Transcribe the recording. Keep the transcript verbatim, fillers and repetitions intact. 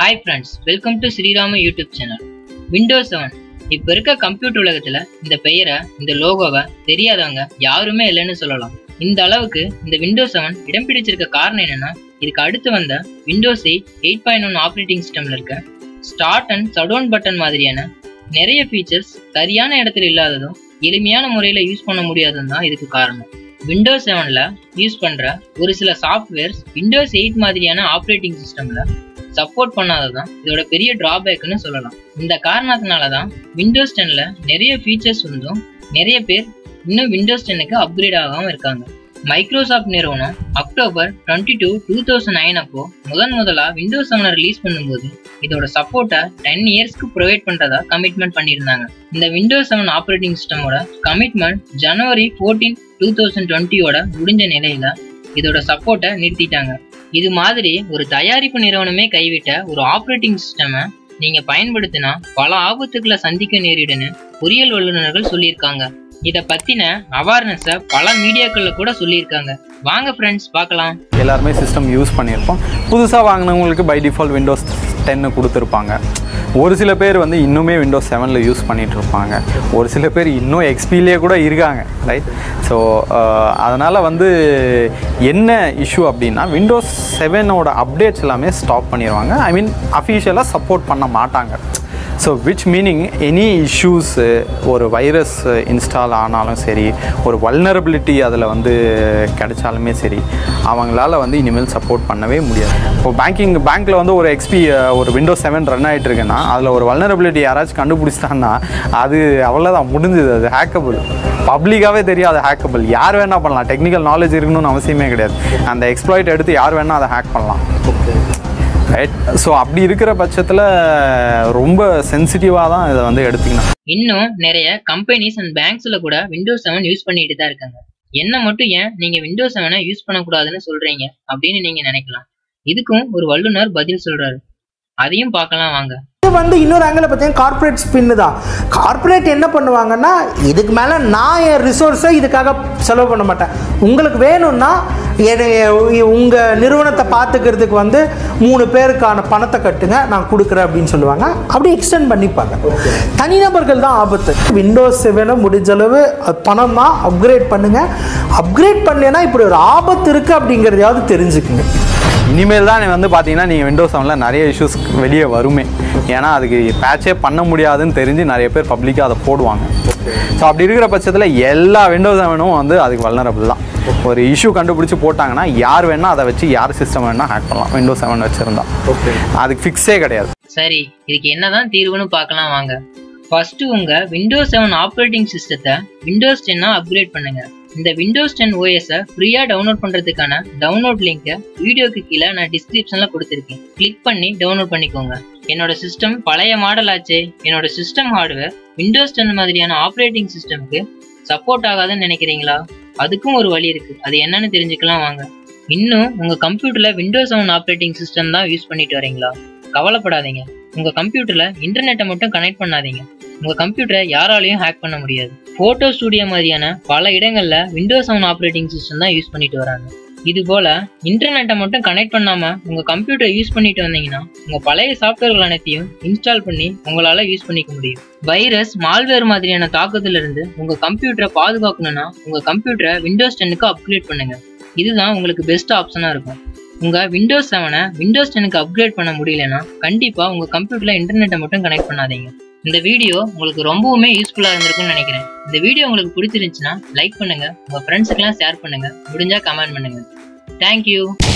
Hi friends, welcome to Sriramu YouTube channel. Windows seven இப்போ இருக்க computer உலகத்துல இந்த பெயரை இந்த லோகோவை தெரியாதவங்க யாருமே இல்லைன்னு சொல்லலாம். இந்த அளவுக்கு இந்த விண்டோஸ் செவன் இடம் பிடிச்சிருக்க காரணம் என்னன்னா, இதுக்கு அடுத்து வந்த Windows eight eight point one operating சிஸ்டம்ல இருக்க ஸ்டார்ட் அண்ட் ஷட்டவுன் பட்டன் மாதிரியான நிறைய ஃபீச்சர்ஸ் சரியான இடத்துல இல்லாததும் எளிமையான முறையில யூஸ் பண்ண முடியாதுன்னு தான் இதுக்கு காரணம். விண்டோஸ் செவன்ல யூஸ் பண்ற ஒரு சில சாஃப்ட்வேர்ஸ் விண்டோஸ் எயிட் மாதிரியான ஆப்ரேட்டிங் சிஸ்டம்ல சப்போர்ட் பண்ணாததான் இதோட பெரிய டிராபேக்னு சொல்லலாம். இந்த காரணத்தினாலதான் விண்டோஸ் டென்ல நிறைய ஃபீச்சர்ஸ் வந்தும் நிறைய பேர் இன்னும் விண்டோஸ் டென்னுக்கு அப்கிரேட் ஆகாம இருக்காங்க. மைக்ரோசாஃப்ட் நிறுவனம் October twenty two two thousand nine அப்போ முதன் முதலா விண்டோஸ் செவனை ரிலீஸ் பண்ணும்போது இதோட சப்போர்ட்டை டென் இயர்ஸ்க்கு ப்ரொவைட் பண்றதா கமிட்மெண்ட் பண்ணியிருந்தாங்க. இந்த விண்டோஸ் செவன் ஆப்ரேட்டிங் சிஸ்டமோட commitment January fourteen two thousand டுவெண்ட்டியோட முடிஞ்ச நிலையில இதோட சப்போர்ட்டை நிறுத்திட்டாங்க. இது மாதிரி ஒரு தயாரிப்பு நிறுவனமே கைவிட்ட ஒரு ஆப்ரேட்டிங் சிஸ்டமை நீங்க பயன்படுத்தினா பல ஆபத்துக்களை சந்திக்க நேரிடுன்னு பொறியியல் வல்லுநர்கள் சொல்லியிருக்காங்க. இதை பத்தின அவேர்னஸை பல மீடியாக்கள்ல கூட சொல்லியிருக்காங்க. வாங்க ஃப்ரெண்ட்ஸ் பார்க்கலாம். எல்லாருமே சிஸ்டம் யூஸ் பண்ணியிருப்போம். புதுசாக வாங்கினவங்களுக்கு பை டிஃபால்ட் விண்டோஸ் டென்னு கொடுத்துருப்பாங்க. ஒரு சில பேர் வந்து இன்னுமே விண்டோஸ் செவனில் யூஸ் பண்ணிகிட்டு இருப்பாங்க. ஒரு சில பேர் இன்னும் எக்ஸ்பிலே கூட இருக்காங்க, ரைட்? ஸோ அதனால் வந்து என்ன இஷ்யூ அப்படின்னா, விண்டோஸ் செவனோட அப்டேட்ஸ் எல்லாமே ஸ்டாப் பண்ணிடுவாங்க. ஐ மீன் அஃபிஷியலாக சப்போர்ட் பண்ண மாட்டாங்க. So which meaning any issues, ஒரு வைரஸ் இன்ஸ்டால் ஆனாலும் சரி, ஒரு வல்னரபிலிட்டி அதில் வந்து கிடைச்சாலுமே சரி, அவங்களால வந்து இனிமேல் சப்போர்ட் பண்ணவே முடியாது. இப்போ பேங்கிங் பேங்க்கில் வந்து ஒரு எக்ஸ்பி ஒரு விண்டோஸ் செவன் ரன் ஆகிட்டு இருக்குன்னா அதில் ஒரு வல்னரபிலிட்டி யாராச்சும் கண்டுபிடிச்சிட்டான்னா அது அவ்வளோதான், முடிஞ்சுது. அது ஹேக்கபிள், பப்ளிக்காகவே தெரியும் அது ஹேக்கபிள். யார் வேணால் பண்ணலாம், டெக்னிக்கல் நாலேஜ் இருக்கணும்னு அவசியமே கிடையாது. அந்த எக்ஸ்ப்ளாய்ட் எடுத்து யார் வேணால் அதை ஹேக் பண்ணலாம், ரைட்? ஸோ அப்படி இருக்கிற பட்சத்தில் ரொம்ப சென்சிட்டிவாக தான் இதை வந்து எடுத்துக்கணும். இன்னும் நிறைய கம்பெனிஸ் அண்ட் பேங்க்ஸ்ல கூட விண்டோஸ் செவன் யூஸ் பண்ணிட்டு தான் இருக்காங்க. என்ன மட்டும் ஏன் நீங்க விண்டோஸ் செவனை யூஸ் பண்ணக்கூடாதுன்னு சொல்றீங்க அப்படின்னு நீங்க நினைக்கலாம். இதுக்கும் ஒரு வல்லுநர் பதில் சொல்றாரு, அதையும் பார்க்கலாம் வாங்க. இது வந்து இன்னொரு ஆங்கிள் பார்த்தீங்கன்னா கார்பரேட் ஸ்பின்னு தான். கார்பரேட் என்ன பண்ணுவாங்கன்னா, இதுக்கு மேலே நான் என் ரிசோர்ஸை இதுக்காக செலவு பண்ண மாட்டேன், உங்களுக்கு வேணும்னா உங்கள் நிறுவனத்தை பார்த்துக்கிறதுக்கு வந்து மூணு பேருக்கான பணத்தை கட்டுங்க, நான் கொடுக்குறேன் அப்படின்னு சொல்லுவாங்க. அப்படி எக்ஸ்டெண்ட் பண்ணிப்பாங்க. தனிநபர்கள் தான் ஆபத்து. விண்டோஸ் செவனை முடிஞ்சளவு பணம் தான், அப்கிரேட் பண்ணுங்கள். அப்கிரேட் பண்ணேன்னா இப்படி ஒரு ஆபத்து இருக்குது அப்படிங்கிறதையாவது தெரிஞ்சுக்குங்க. இனிமேல் தான் வந்து பார்த்தீங்கன்னா நீங்கள் விண்டோஸ் செவனில் நிறைய இஷ்யூஸ் வெளியே வருமே. ஏன்னா அதுக்கு பேட்சே பண்ண முடியாதுன்னு தெரிஞ்சு நிறைய பேர் பப்ளிக்காக அதை போடுவாங்க. ஸோ அப்படி இருக்கிற பட்சத்தில் எல்லா விண்டோஸ் செவனும் வந்து அதுக்கு வல்னரபிள் தான். ஒரு இஷ்யூ கண்டுபிடிச்சி போட்டாங்கன்னா யார் வேணால் அதை வச்சு யார் சிஸ்டம் வேணால் ஹேக் பண்ணலாம். விண்டோஸ் செவன் வச்சுருந்தா அதுக்கு ஃபிக்ஸே கிடையாது. சரி, இதுக்கு என்னதான் தீர்வுன்னு பார்க்கலாம் வாங்க. ஃபர்ஸ்ட் உங்க விண்டோஸ் செவன் ஆப்ரேட்டிங் சிஸ்டத்தை விண்டோஸ் டென்னா அப்கிரேட் பண்ணுங்க. இந்த விண்டோஸ் டென் ஓஎஸை ஃப்ரீயா டவுன்லோட் பண்றதுக்கான டவுன்லோட் லிங்கை வீடியோக்கு கீழே நான் டிஸ்கிரிப்ஷன்ல கொடுத்துருக்கேன். கிளிக் பண்ணி டவுன்லோட் பண்ணிக்கோங்க. என்னோட சிஸ்டம் பழைய மாடல் ஆச்சு, என்னோட சிஸ்டம் ஹார்ட்வேர் விண்டோஸ் டென் மாதிரியான ஆப்ரேட்டிங் சிஸ்டம்க்கு சப்போர்ட் ஆகாதுன்னு நினைக்கிறீங்களா? அதுக்கும் ஒரு வழி இருக்கு, அது என்னன்னு தெரிஞ்சுக்கலாம் வாங்க. இன்னும் உங்க கம்ப்யூட்டர்ல விண்டோஸ் செவன் ஆப்ரேட்டிங் சிஸ்டம் தான் யூஸ் பண்ணிட்டு வரீங்களா? கவலைப்படாதீங்க. உங்க கம்ப்யூட்டர்ல இன்டர்நெட்டை மட்டும் கனெக்ட் பண்ணாதீங்க. உங்க கம்ப்யூட்டரை யாராலையும் ஹேக் பண்ண முடியாது. போட்டோ ஸ்டுடியோ மாதிரியான பல இடங்கள்ல விண்டோஸ் செவன் ஆப்ரேட்டிங் சிஸ்டம் தான் யூஸ் பண்ணிட்டு வராங்க. இது போல இன்டர்நெட்டை மட்டும் கனெக்ட் பண்ணாம உங்க கம்ப்யூட்டரை யூஸ் பண்ணிட்டு வந்தீங்கன்னா உங்க பழைய சாஃப்ட்வேர்கள் அனைத்தையும் இன்ஸ்டால் பண்ணி உங்களால யூஸ் பண்ணிக்க முடியும். வைரஸ், மால்வேர் மாதிரியான தாக்கத்துல இருந்து உங்க கம்ப்யூட்டரை பாதுகாக்கணும்னா உங்க கம்ப்யூட்டரை விண்டோஸ் டென்னுக்கு அப்கிரேட் பண்ணுங்க. இதுதான் உங்களுக்கு பெஸ்ட் ஆப்ஷனா இருக்கும். உங்க விண்டோஸ் செவனை விண்டோஸ் டென்னுக்கு அப்கிரேட் பண்ண முடியலன்னா கண்டிப்பா உங்க கம்ப்யூட்டர்ல இன்டர்நெட்டை மட்டும் கனெக்ட் பண்ணாதீங்க. இந்த வீடியோ உங்களுக்கு ரொம்பவுமே யூஸ்ஃபுல்லா இருந்திருக்கும்னு நினைக்கிறேன். இந்த வீடியோ உங்களுக்கு பிடிச்சிருந்துச்சுன்னா லைக் பண்ணுங்க, உங்க ஃப்ரெண்ட்ஸுக்கெல்லாம் ஷேர் பண்ணுங்க, முடிஞ்சா கமெண்ட் பண்ணுங்க. தேங்க்யூ.